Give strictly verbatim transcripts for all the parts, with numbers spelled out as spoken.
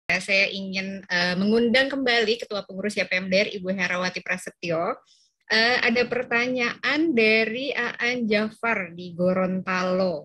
Saya ingin uh, mengundang kembali Ketua Pengurus Y P M D R Ibu Herawati Prasetyo. Uh, ada pertanyaan dari Aan Jafar di Gorontalo.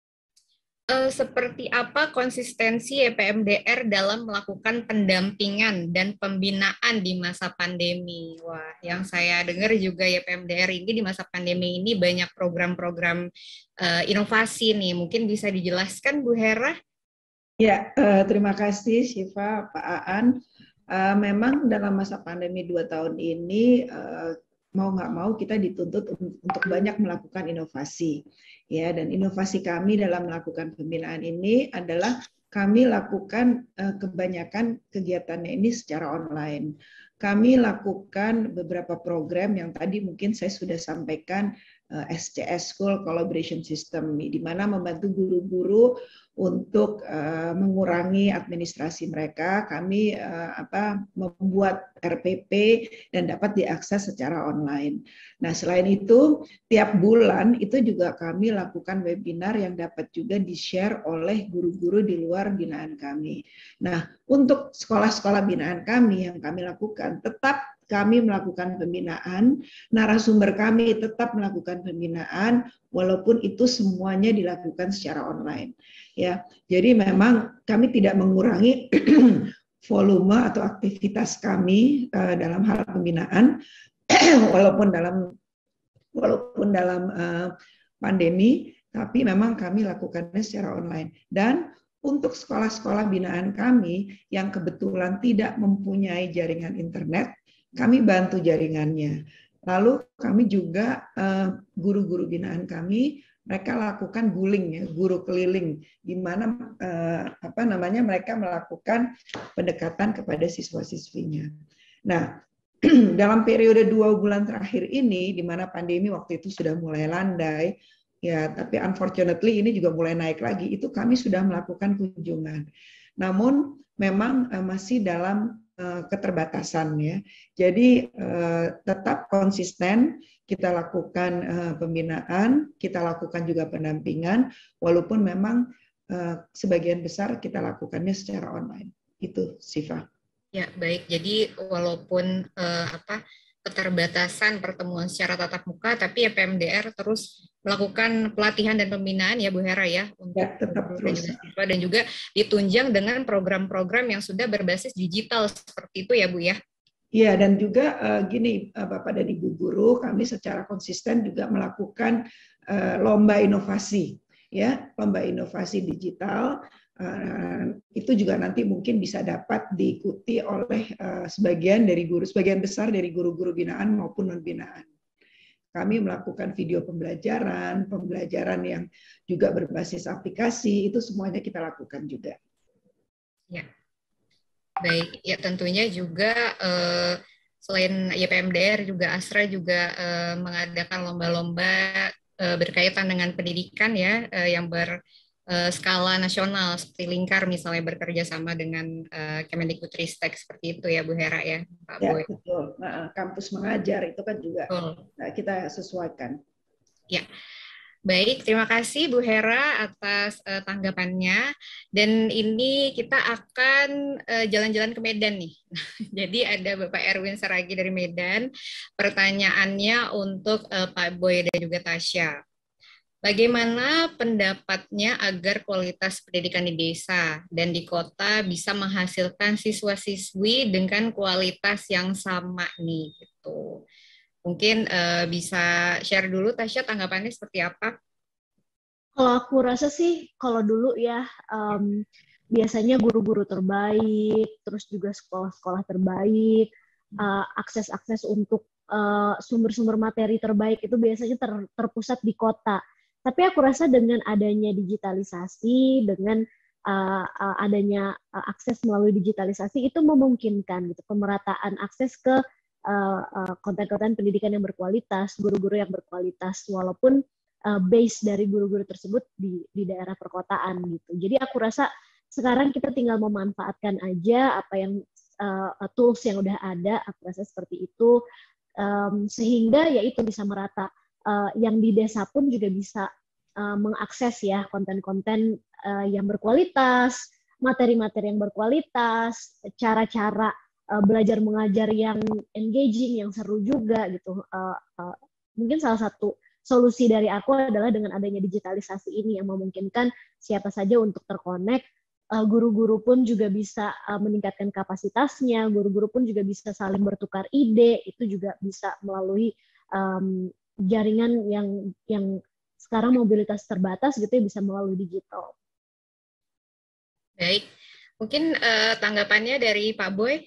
Uh, seperti apa konsistensi Y P M D R dalam melakukan pendampingan dan pembinaan di masa pandemi? Wah, yang saya dengar juga Y P M D R ini di masa pandemi ini banyak program-program uh, inovasi nih. Mungkin bisa dijelaskan Bu Hera? Ya, uh, terima kasih Syifa, Pak Aan. Uh, memang dalam masa pandemi dua tahun ini uh, mau nggak mau kita dituntut untuk banyak melakukan inovasi, ya. Dan inovasi kami dalam melakukan pembinaan ini adalah kami lakukan uh, kebanyakan kegiatannya ini secara online. Kami lakukan beberapa program yang tadi mungkin saya sudah sampaikan, uh, S C S School Collaboration System, di mana membantu guru-guru untuk uh, mengurangi administrasi mereka. Kami uh, apa membuat R P P dan dapat diakses secara online. Nah, selain itu tiap bulan itu juga kami lakukan webinar yang dapat juga di-share oleh guru-guru di luar binaan kami. Nah, untuk sekolah-sekolah binaan kami yang kami lakukan, tetap kami melakukan pembinaan, narasumber kami tetap melakukan pembinaan, walaupun itu semuanya dilakukan secara online. Ya, jadi memang kami tidak mengurangi volume atau aktivitas kami uh, dalam hal pembinaan, walaupun dalam walaupun dalam uh, pandemi, tapi memang kami lakukannya secara online. Dan untuk sekolah-sekolah binaan kami yang kebetulan tidak mempunyai jaringan internet, kami bantu jaringannya. Lalu kami juga uh, guru-guru binaan kami, mereka lakukan guling, ya, guru keliling, di mana uh, apa namanya mereka melakukan pendekatan kepada siswa-siswinya. Nah, dalam periode dua bulan terakhir ini, di mana pandemi waktu itu sudah mulai landai, ya, tapi unfortunately ini juga mulai naik lagi. Itu kami sudah melakukan kunjungan. Namun memang uh, masih dalam uh, keterbatasan, ya. Jadi uh, tetap konsisten. Kita lakukan uh, pembinaan, kita lakukan juga pendampingan, walaupun memang uh, sebagian besar kita lakukannya secara online. Itu, Syifa. Ya, baik. Jadi walaupun uh, apa keterbatasan pertemuan secara tatap muka, tapi Y P M D R terus melakukan pelatihan dan pembinaan, ya Bu Hera, ya, untuk ya, tetap guru terus. dan juga siswa, dan juga ditunjang dengan program-program yang sudah berbasis digital seperti itu, ya Bu, ya. Iya, dan juga uh, gini, uh, Bapak dan Ibu guru, kami secara konsisten juga melakukan uh, lomba inovasi, ya, lomba inovasi digital. Uh, itu juga nanti mungkin bisa dapat diikuti oleh uh, sebagian dari guru, sebagian besar dari guru-guru binaan maupun non binaan. Kami melakukan video pembelajaran, pembelajaran yang juga berbasis aplikasi, itu semuanya kita lakukan juga. Ya. Baik, ya tentunya juga eh, selain Y P M D R juga Astra juga eh, mengadakan lomba-lomba eh, berkaitan dengan pendidikan, ya, eh, yang berskala nasional seperti Lingkar misalnya bekerja sama dengan eh, Kemendikbudristek seperti itu, ya Bu Hera, ya Pak Ya, Boy. betul. Nah, kampus mengajar itu kan juga Betul. kita sesuaikan. Ya. Baik, terima kasih Bu Hera atas uh, tanggapannya. Dan ini kita akan uh, jalan-jalan ke Medan nih. Jadi ada Bapak Erwin Saragi dari Medan. Pertanyaannya untuk uh, Pak Boy dan juga Tasya. Bagaimana pendapatnya agar kualitas pendidikan di desa dan di kota bisa menghasilkan siswa-siswi dengan kualitas yang sama nih, gitu. Mungkin uh, bisa share dulu, Tasya, tanggapannya seperti apa? Kalau aku rasa sih, kalau dulu ya, um, biasanya guru-guru terbaik, terus juga sekolah-sekolah terbaik, uh, akses-akses untuk uh, sumber-sumber materi terbaik itu biasanya ter, terpusat di kota. Tapi aku rasa dengan adanya digitalisasi, dengan uh, uh, adanya uh, akses melalui digitalisasi, itu memungkinkan gitu pemerataan akses ke Uh, uh, konten-konten pendidikan yang berkualitas, guru-guru yang berkualitas, walaupun uh, base dari guru-guru tersebut di, di daerah perkotaan gitu. Jadi aku rasa sekarang kita tinggal memanfaatkan aja apa yang uh, tools yang udah ada, aku rasa seperti itu, um, sehingga ya itu bisa merata. Uh, yang di desa pun juga bisa uh, mengakses ya konten-konten uh, yang berkualitas, materi-materi yang berkualitas, cara-cara uh, belajar mengajar yang engaging, yang seru juga gitu. Uh, uh, mungkin salah satu solusi dari aku adalah dengan adanya digitalisasi ini yang memungkinkan siapa saja untuk terkonek. Uh, guru-guru pun juga bisa uh, meningkatkan kapasitasnya, guru-guru pun juga bisa saling bertukar ide, itu juga bisa melalui um, jaringan yang yang sekarang mobilitas terbatas gitu ya, bisa melalui digital. Baik, mungkin uh, tanggapannya dari Pak Boy?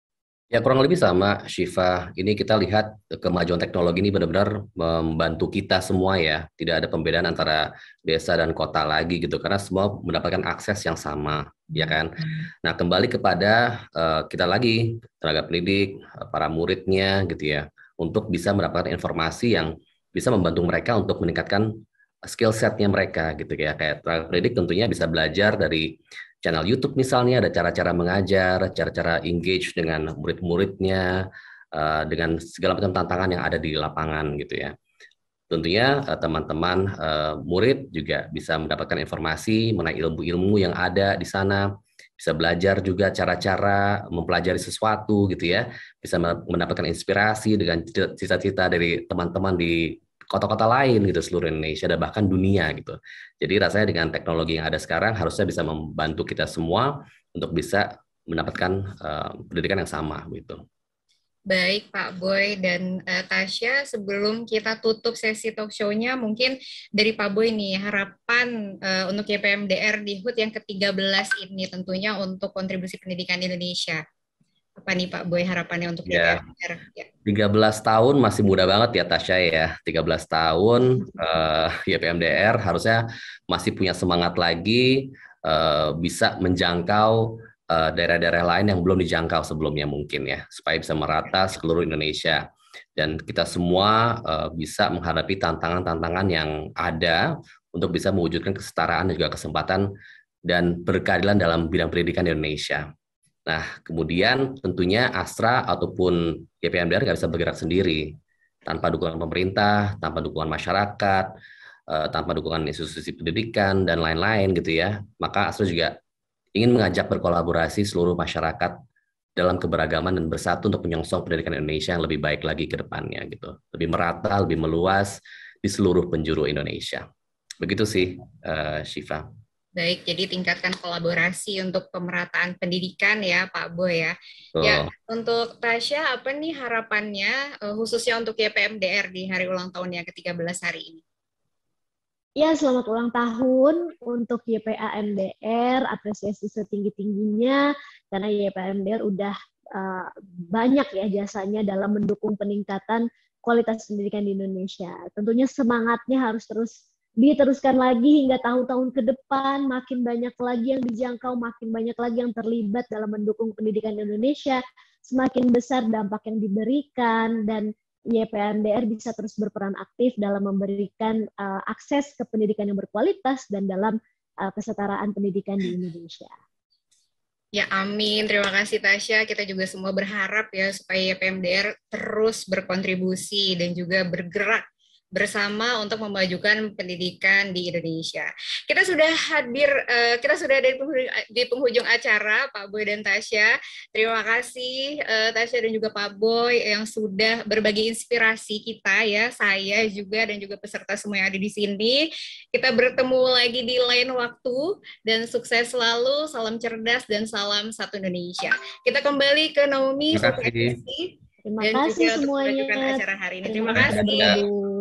Ya kurang lebih sama, Syifa. Ini kita lihat kemajuan teknologi ini benar-benar membantu kita semua ya. Tidak ada pembedaan antara desa dan kota lagi gitu, karena semua mendapatkan akses yang sama, ya kan. Nah kembali kepada uh, kita lagi tenaga pendidik, para muridnya gitu ya, untuk bisa mendapatkan informasi yang bisa membantu mereka untuk meningkatkan skill setnya mereka gitu ya. Kayak tenaga pendidik tentunya bisa belajar dari channel YouTube misalnya, ada cara-cara mengajar, cara-cara engage dengan murid-muridnya, uh, dengan segala macam tantangan yang ada di lapangan gitu ya. Tentunya uh, teman-teman uh, murid juga bisa mendapatkan informasi mengenai ilmu-ilmu yang ada di sana, bisa belajar juga cara-cara mempelajari sesuatu gitu ya, bisa mendapatkan inspirasi dengan cita-cita dari teman-teman di kota-kota lain gitu seluruh Indonesia dan bahkan dunia gitu. Jadi rasanya dengan teknologi yang ada sekarang harusnya bisa membantu kita semua untuk bisa mendapatkan uh, pendidikan yang sama gitu. Baik Pak Boy dan uh, Tasya, sebelum kita tutup sesi talk show-nya, mungkin dari Pak Boy nih harapan uh, untuk Y P M D R di H U T yang ke tiga belas ini tentunya untuk kontribusi pendidikan Indonesia. Apa nih Pak Boy harapannya untuk ya. Y P M D R? Ya. tiga belas tahun masih muda banget ya Tasya ya. tiga belas tahun uh, Y P M D R harusnya masih punya semangat lagi, uh, bisa menjangkau uh, daerah-daerah lain yang belum dijangkau sebelumnya mungkin ya, supaya bisa merata seluruh Indonesia. Dan kita semua uh, bisa menghadapi tantangan-tantangan yang ada untuk bisa mewujudkan kesetaraan dan juga kesempatan dan berkeadilan dalam bidang pendidikan di Indonesia. Nah, kemudian tentunya Astra ataupun Y P M D R nggak bisa bergerak sendiri tanpa dukungan pemerintah, tanpa dukungan masyarakat, tanpa dukungan institusi pendidikan, dan lain-lain gitu ya. Maka Astra juga ingin mengajak berkolaborasi seluruh masyarakat dalam keberagaman dan bersatu untuk menyongsong pendidikan Indonesia yang lebih baik lagi ke depannya gitu. Lebih merata, lebih meluas di seluruh penjuru Indonesia. Begitu sih, uh, Syifa. Baik, jadi tingkatkan kolaborasi untuk pemerataan pendidikan ya Pak Boy ya. Oh. Ya, untuk Tasya apa nih harapannya khususnya untuk Y P M D R di hari ulang tahun yang ke tiga belas hari ini? Ya, selamat ulang tahun untuk Y P A M D R, apresiasi setinggi-tingginya karena Y P A M D R udah uh, banyak ya jasanya dalam mendukung peningkatan kualitas pendidikan di Indonesia. Tentunya semangatnya harus terus diteruskan lagi hingga tahun-tahun ke depan, makin banyak lagi yang dijangkau, makin banyak lagi yang terlibat dalam mendukung pendidikan Indonesia, semakin besar dampak yang diberikan, dan Y P M D R bisa terus berperan aktif dalam memberikan uh, akses ke pendidikan yang berkualitas dan dalam uh, kesetaraan pendidikan di Indonesia. Ya amin, terima kasih Tasya. Kita juga semua berharap ya supaya Y P M D R terus berkontribusi dan juga bergerak bersama untuk memajukan pendidikan di Indonesia. Kita sudah hadir, uh, kita sudah ada di penghujung, di penghujung acara, Pak Boy dan Tasya. Terima kasih uh, Tasya dan juga Pak Boy yang sudah berbagi inspirasi kita ya, saya juga dan juga peserta semua yang ada di sini. Kita bertemu lagi di lain waktu dan sukses selalu, salam cerdas dan salam satu Indonesia. Kita kembali ke Naomi. Terima kasih. Terima kasih semuanya. Acara hari ini. Terima, Terima kasih.